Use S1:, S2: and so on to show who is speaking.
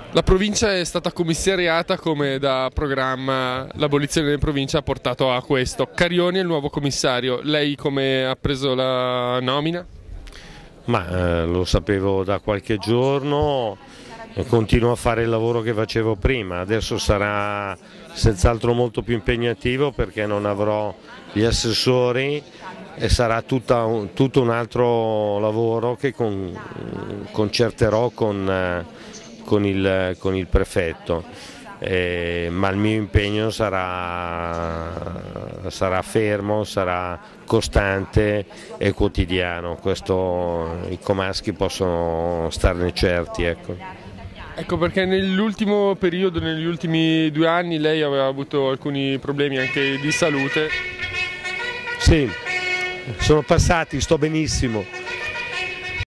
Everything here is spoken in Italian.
S1: La provincia è stata commissariata come da programma, l'abolizione delle province ha portato a questo. Carioni è il nuovo commissario, lei come ha preso la nomina?
S2: Ma lo sapevo da qualche giorno, continuo a fare il lavoro che facevo prima, adesso sarà senz'altro molto più impegnativo perché non avrò gli assessori e sarà tutto un altro lavoro che concerterò con il prefetto, ma il mio impegno sarà fermo, sarà costante e quotidiano, questo i comaschi possono starne certi. Ecco.
S1: Ecco perché nell'ultimo periodo, negli ultimi 2 anni, lei aveva avuto alcuni problemi anche di salute.
S2: Sì, sono passati, sto benissimo.